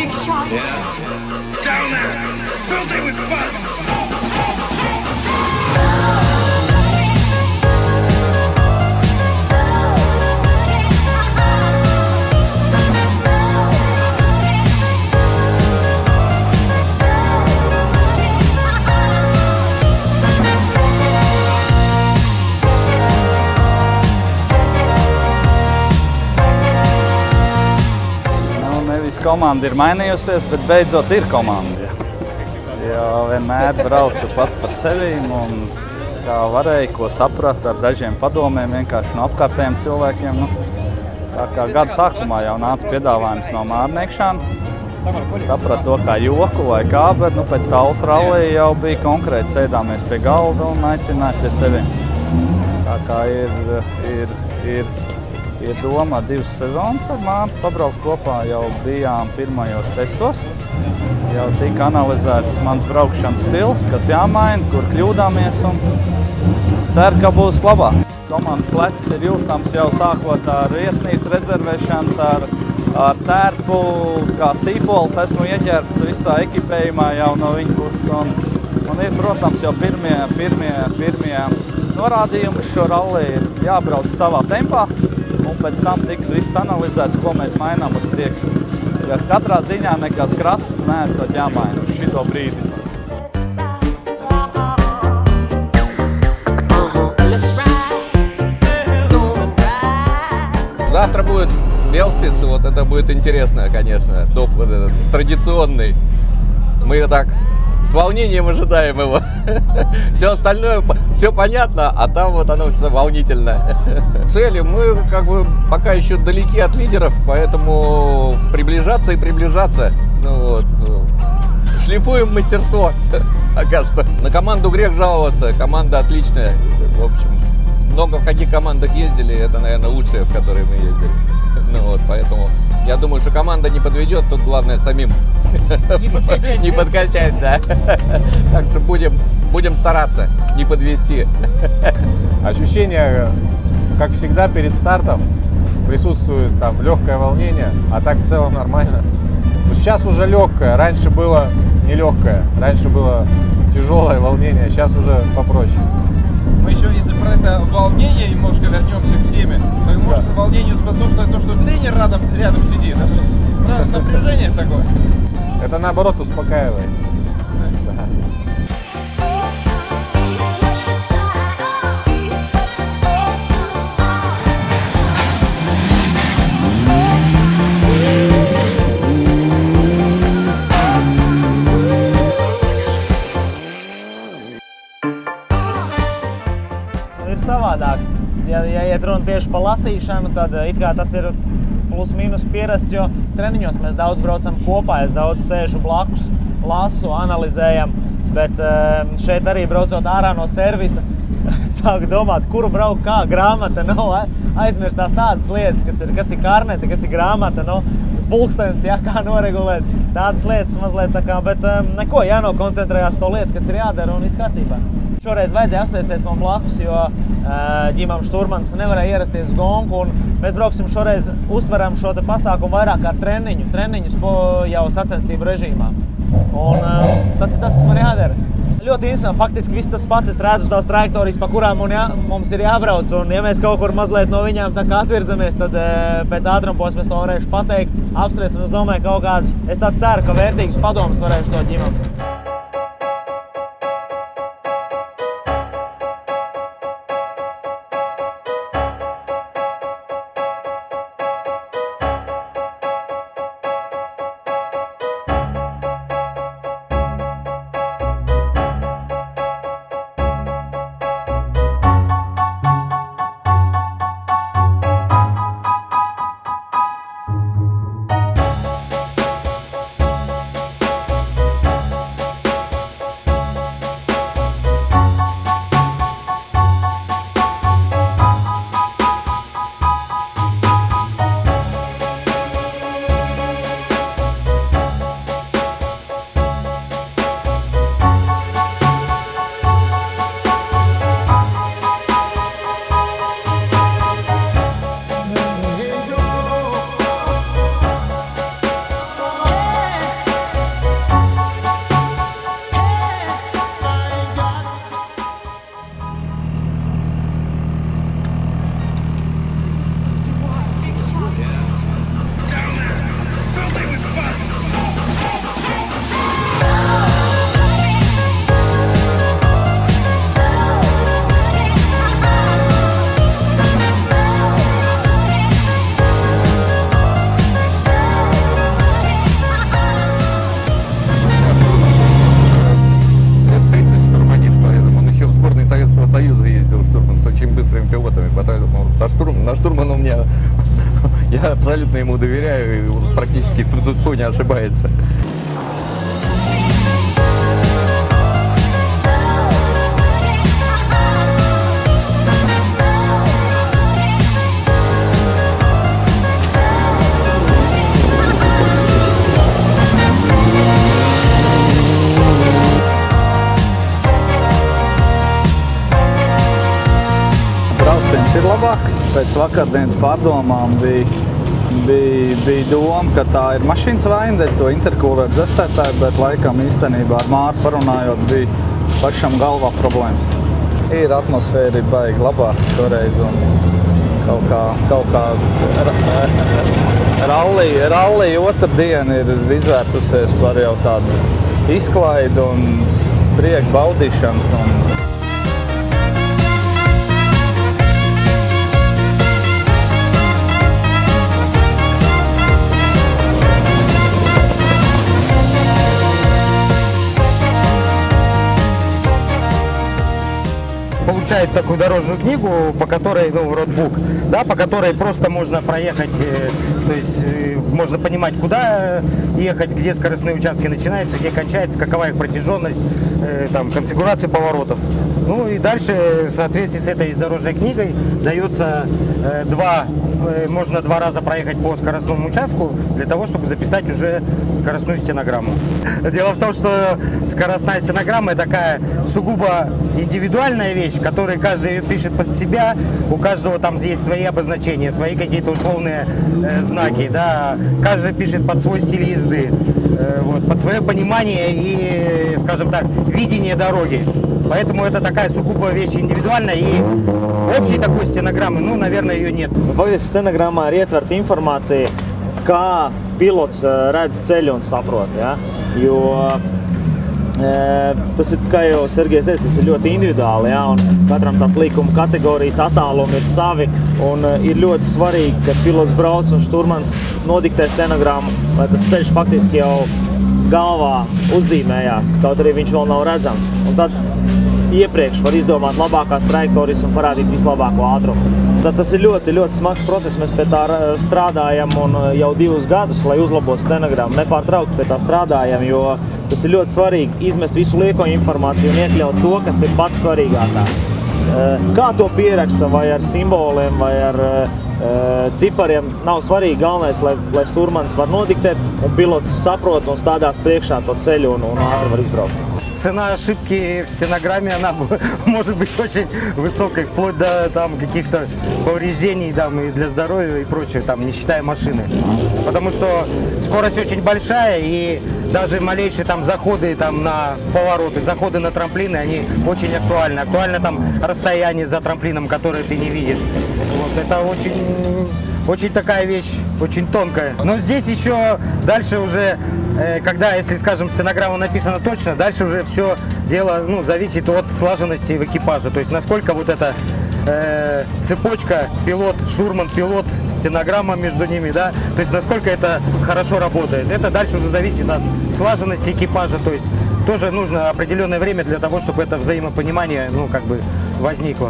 big shot. Yeah. Down there! Filthy with fun! Komanda ir mainījusies, bet beidzot ir komanda. Jo vienmēr braucu pats par sevi un kā varēju, ko sapratu ar dažiem padomiem vienkārši no apkārtējiem cilvēkiem. Tā kā gada sākumā jau nāca piedāvājums no Mārniekšām. Sapratu to kā joku vai kā, bet pēc Tallas rallija jau bija konkrēti sēdāmies pie galda un aicināja pie seviem. Tā kā ir doma 2 sezonas ar Mārtu pabraukt kopā, jau bijām pirmajos testos. Jau tika analizēts mans braukšanas stils, kas jāmaina, kur kļūdāmies un ceru, ka būs labāk. Komandas plecs ir jūtams jau sākot ar viesnīcu rezervēšanas, ar tērpu, kā sīpols esmu ieģērbts visā ekipējumā jau no viņa puses. Un ir, protams, jau pirmie norādījumi uz šo ralliju ir jābrauc savā tempā. Un pēc tam tiks viss analizēts, ko mēs mainām uz priekšu. Katrā ziņā nekas krass neesot jāmaina uz šito brīdi. Завтра будет велспис, вот это будет интересно, конечно, доп вот этот традиционный. Мы так с волнением ожидаем его. Все остальное, все понятно, а там вот оно все волнительно. Цели мы как бы пока еще далеки от лидеров, поэтому приближаться и приближаться. Шлифуем мастерство пока что. На команду грех жаловаться, команда отличная. В общем, много в каких командах ездили, это, наверное, лучшие, в которые мы ездили. Поэтому я думаю, что команда не подведет, тут главное самим не подкачать, да. Так что будем стараться не подвести. Ощущение, как всегда, перед стартом присутствует там легкое волнение, а так в целом нормально. Но сейчас уже легкое, раньше было нелегкое, раньше было тяжелое волнение, сейчас уже попроще. Мы еще, если про это волнение, немножко вернемся к теме, то может волнению способствовать то, что тренер рядом сидит. Это сразу напряжение такое. Это наоборот успокаивает. Да. Ir savādāk. Ja iet runa tieši pa lasīšanu, tad it kā tas ir plus mīnus pierasts, jo treniņos mēs daudz braucam kopā, es daudz sēžu blakus, lasu, analizējam, bet šeit arī braucot ārā no servisa, sāku domāt, kuru braukt kā, grāmata, aizmirstās tādas lietas, kas ir karnete, kas ir grāmata, pulkstenis, kā noregulēt, tādas lietas mazliet tā kā, bet neko, jānokoncentrējās to lietu, kas ir jādara un viss kārtībā. Šoreiz vajadzēja apsēsties man blakus, jo Ģimam Šturmans nevarēja ierasties uz gonku, un mēs brauksim šoreiz, uztveram šo pasākumu vairāk kā treniņus jau sacensību režīmā. Un tas ir tas, kas man jādara. Ļoti interesanti, faktiski viss tas pats, es redzu tās trajektorijas, pa kurām mums ir jābrauc, un ja mēs kaut kur mazliet no viņām tā kā atvirzamies, tad pēc ātrumposma es to varēšu pateikt, apspriest, un es domāju kaut kādus, es tā ceru, ka vērtīgus padomus varēšu to ģimam. Я абсолютно ему доверяю, и он практически тут не ошибается. Brauciens ir labāks. Pēc vakardienas pārdomām bija doma, ka tā ir mašīnas vaina, dēļ to interkūleru dzesētāju, bet laikam īstenībā ar Māru parunājot bija pašam galvā problēmas. Ir atmosfēra baigi labāka toreiz un kaut kā rallija otrdiena ir izvērtusies par jau tādu izklaidu un prieku baudīšanas. Получает такую дорожную книгу, по которой, роутбук, да, по которой просто можно проехать, то есть можно понимать, куда ехать, где скоростные участки начинаются, где кончаются, какова их протяженность, там, конфигурация поворотов. Ну и дальше в соответствии с этой дорожной книгой дается можно 2 раза проехать по скоростному участку для того, чтобы записать уже скоростную стенограмму. Дело в том, что скоростная стенограмма такая сугубо индивидуальная вещь, которую каждый ее пишет под себя, у каждого там есть свои обозначения, свои какие-то условные знаки, да, каждый пишет под свой стиль езды, под свое понимание и, скажем так, видение дороги. Поэтому это такая сугубо вещь индивидуальная, и общей такой стенограммы, наверное, ее нет. Faktiski stenogrammā ir ietverta informācija, kā pilots redz ceļu un saprot. Ja? Jo tas ir, kā jau Sergejs teica, tas ir ļoti individuāli. Ja? Un katram tās līkuma kategorijas attālumi ir savi. Un ir ļoti svarīgi, ka pilots brauc un šturmans nodiktē stenogrammu, lai tas ceļš faktiski jau galvā uzzīmējās, kaut arī viņš vēl nav redzams. Un tad iepriekš var izdomāt labākās trajektorijas un parādīt vislabāko ātrumu. Tad tas ir ļoti, ļoti smags process. Mēs pie tā strādājam un jau 2 gadus, lai uzlabotu stenogrammu. Nepārtraukti pie tā strādājam, jo tas ir ļoti svarīgi izmest visu lieko informāciju un iekļaut to, kas ir pats svarīgākās. Kā to pieraksta, vai ar simboliem, vai ar cipariem, nav svarīgi. Galvenais, lai stūrmanis var nodiktēt un pilots saprot un stādās priekšā to ceļu un ātri var izbraukt. Цена ошибки в стенограмме, она может быть очень высокой, вплоть до каких-то повреждений и для здоровья и прочее, не считая машины. Потому что скорость очень большая, и даже малейшие заходы в повороты, заходы на трамплины, они очень актуальны. Актуально расстояние за трамплином, которое ты не видишь. Это очень такая вещь, очень тонкая. Но здесь еще дальше уже, когда, если, скажем, стенограмма написана точно, дальше уже все дело зависит от слаженности в экипаже. То есть насколько эта цепочка, пилот, штурман, пилот, стенограмма между ними, да, то есть насколько это хорошо работает. Это дальше уже зависит от слаженности экипажа. То есть тоже нужно определенное время для того, чтобы это взаимопонимание, возникло.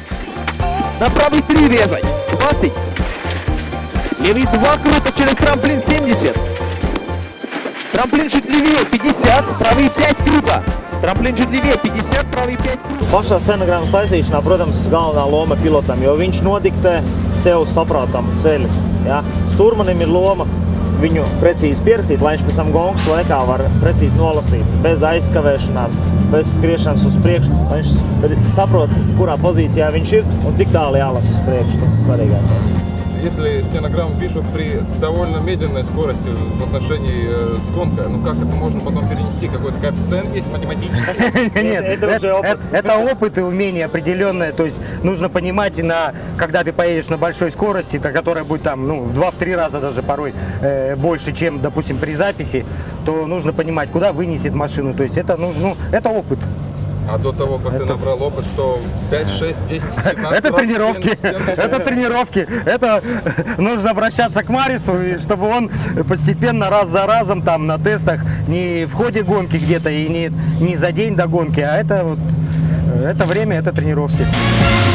На правый 3 резать, 20. Левый 2 круто через трамплин 70. Tramplīns чуть левее 50, правый 5 kruta. Tramplīns чуть левее 50, правый 5 kruta. Pašā scenogrammas taisīšanā, protams, galvenā loma pilotam, jo viņš nodiktē sev saprotamu ceļu. Ja? Stūrmanim ir loma viņu precīzi pierakstīt, lai viņš pēc tam gongas laikā var precīzi nolasīt, bez aizskavēšanās, bez skriešanas uz priekšu, lai viņš saprot, kurā pozīcijā viņš ir un cik tālu jālas uz priekšu. Tas ir svarīgākais. Если стенограмму пишут при довольно медленной скорости в отношении с гонкой, как это можно потом перенести? Какой-то коэффициент есть математический? Нет, это опыт и умение определенное. То есть нужно понимать, когда ты поедешь на большой скорости, которая будет в 2-3 раза даже порой больше, чем, допустим, при записи, то нужно понимать, куда вынесет машину. То есть это опыт. А до того, как ты набрал опыт, что 5, 6, 10, 15 Это тренировки. Это тренировки. Это нужно обращаться к Марису, чтобы он постепенно, раз за разом, на тестах, не в ходе гонки где-то и не за день до гонки, а это время, это тренировки.